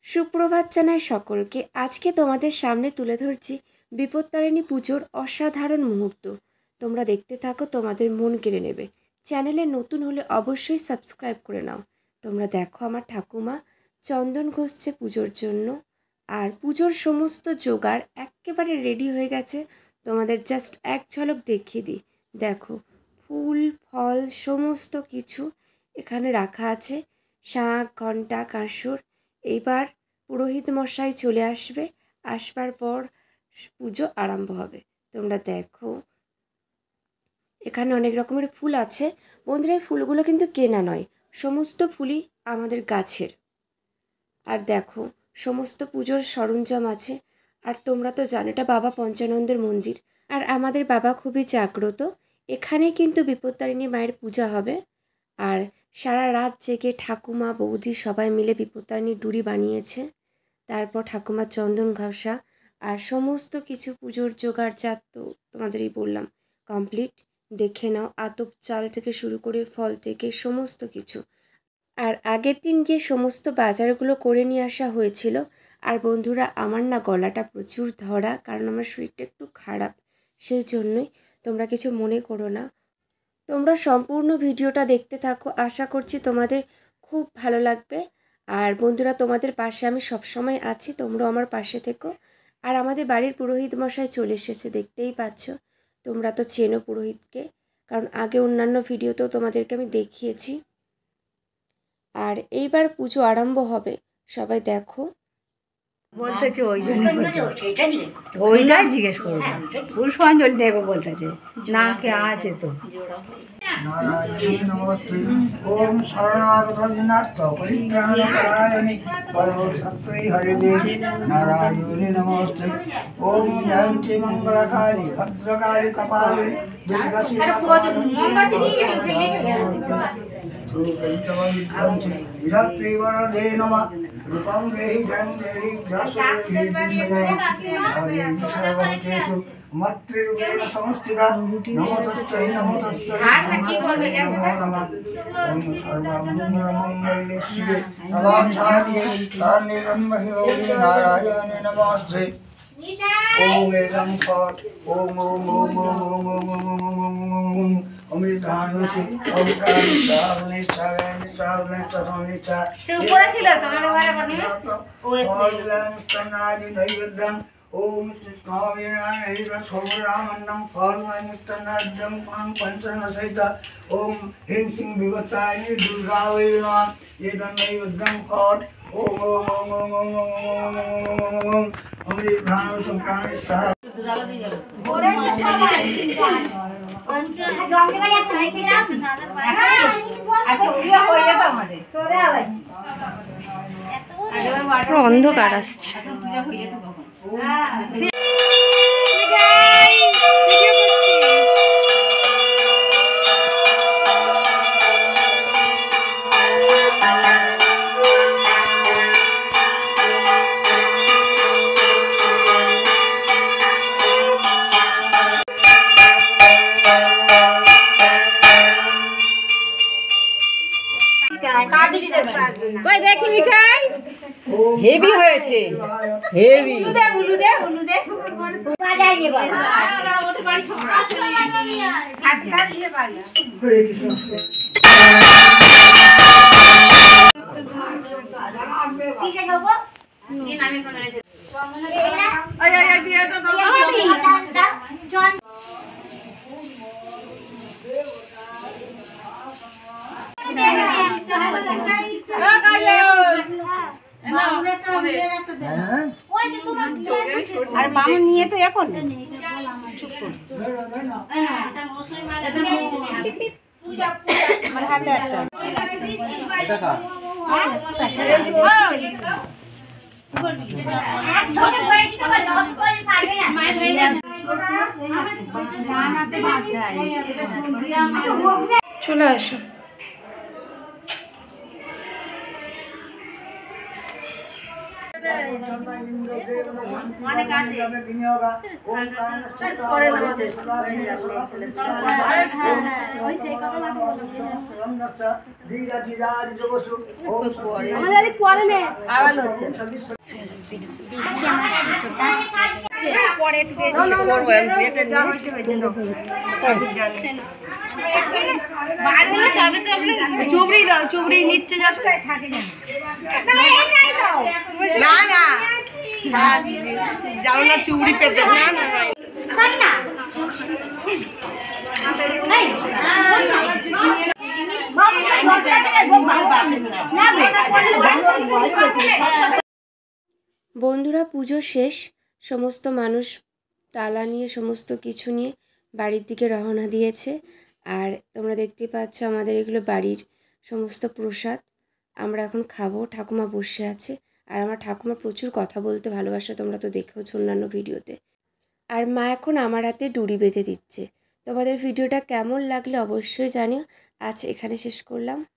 সুপ্রভাত জানাই সকলকে। আজকে তোমাদের সামনে তুলে ধরছি বিপত্তারিণী পুজোর অসাধারণ মুহূর্ত। তোমরা দেখতে থাকো, তোমাদের মন কেড়ে নেবে। চ্যানেলে নতুন হলে অবশ্যই সাবস্ক্রাইব করে নাও। তোমরা দেখো, আমার ঠাকুমা চন্দন ঘষছে পুজোর জন্য, আর পুজোর সমস্ত জোগাড় একেবারে রেডি হয়ে গেছে। তোমাদের জাস্ট এক ঝলক দেখিয়ে দিই। দেখো, ফুল ফল সমস্ত কিছু এখানে রাখা আছে, শাঁখ ঘণ্টা কাঁসর। এইবার পুরোহিত মশাই চলে আসবে, আসবার পর পুজো আরম্ভ হবে। তোমরা দেখো, এখানে অনেক রকমের ফুল আছে। বন্ধুরা, এই ফুলগুলো কিন্তু কেনা নয়, সমস্ত ফুলই আমাদের গাছের। আর দেখো, সমস্ত পুজোর সরঞ্জাম আছে। আর তোমরা তো জানো, এটা বাবা পঞ্চানন্দের মন্দির, আর আমাদের বাবা খুবই জাগ্রত। এখানেই কিন্তু বিপত্তারিণী মায়ের পূজা হবে। আর সারা রাত জেগে ঠাকুমা বৌদি সবাই মিলে বিপত্তারিণীর ডুরি বানিয়েছে। তারপর ঠাকুমার চন্দন ঘষা আর সমস্ত কিছু পুজোর জোগাড় জাত তো তোমাদেরই বললাম কমপ্লিট। দেখে নাও, আতপ চাল থেকে শুরু করে ফল থেকে সমস্ত কিছু। আর আগের দিন গিয়ে সমস্ত বাজারগুলো করে নিয়ে আসা হয়েছিল। আর বন্ধুরা, আমার না গলাটা প্রচুর ধরা, কারণ আমার শরীরটা একটু খারাপ, সেই জন্যই। তোমরা কিছু মনে করো না। তোমরা সম্পূর্ণ ভিডিওটা দেখতে থাকো, আশা করছি তোমাদের খুব ভালো লাগবে। আর বন্ধুরা, তোমাদের পাশে আমি সবসময় আছি, তোমরাও আমার পাশে থেকো। আর আমাদের বাড়ির পুরোহিত মশাই চলে এসেছে, দেখতেই পাচ্ছ। তোমরা তো চেনো পুরোহিতকে, কারণ আগে অন্যান্য ভিডিওতেও তোমাদেরকে আমি দেখিয়েছি। আর এইবার পুজো আরম্ভ হবে, সবাই দেখো। বলতেছে ওই জন্য ওইটাই জিজ্ঞেস করবো, পুষ্পাঞ্জলি দেবো বলতেছে, না কে আছে তো। নারায়ণী নমস্তে। ওম শরণাগত পরিত্রাণপরায়ণে পরমসত্ত্বৈ হরিদে নারায়ণী নমস্তে। ওম জয়ন্তী মঙ্গলকালী ভদ্রকালী কপালিনী দুর্গাশী বিরাত্রিবরদে নমঃ। রূপং দেহি জয়ং দেহি গ্রাসেষু মাতৃরূপেণ সংস্থিতা। নমো তস্मै নমো তস্मै নমো নমঃ। ওম সর্বমঙ্গলমঙ্গলে শিবে সর্বাসাধিকে শরণ্যে গৌরী নারায়ণে নমস্তে। ওম এদং ফট ওম ওম ওম ওম ওম ওম ওম ওম ওম ওম অমৃতানুষি অমৃতানি শ্রাবণে শ্রাবণে শ্রাবণে শ্রাবণে সে উপরে ছিল তোমাদের ঘরে বনিস ও স্তনাদি নৈবেদ্যং। ওম কৃষ্ণাবিনায়ৈব সর্বরামন্নং ফলময়মুত্তনাদ্যং পাং পঞ্চনসহিত। ওম হিং সিং বিভত্তায়িনী দুর্গা ওই নমঃ। এদং নৈবেদ্যং ফট ওম ওম ওম ওম ওম ওম ওম ওম ওম ওম অমৃতানু সংক্রামে সহ। অন্ধকার আসছে। দেখি মিঠাই হেভি হয়েছে, হেভি। আর মামু নিয়ে তো এখন আমার হাতে একটা চলে আসো। অনেক আছে আমাদের পরে নেই আওয়াজ হচ্ছে পরে চুবড়ি দাও চুবড়ি নিচ্ছে যাচ্ছে থাকে না না যাও না চুবড়ি পেতে বন্ধুরা পুজো শেষ, সমস্ত মানুষ ডালা নিয়ে সমস্ত কিছু নিয়ে বাড়ির দিকে রওনা দিয়েছে। আর তোমরা দেখতে পাচ্ছ আমাদের এগুলো বাড়ির সমস্ত প্রসাদ আমরা এখন খাবো। ঠাকুমা বসে আছে, আর আমার ঠাকুমা প্রচুর কথা বলতে ভালোবাসে, তোমরা তো দেখেওছো অন্যান্য ভিডিওতে। আর মা এখন আমার হাতে ডুরি বেঁধে দিচ্ছে। তোমাদের ভিডিওটা কেমন লাগলে অবশ্যই জানিও। আজ এখানে শেষ করলাম।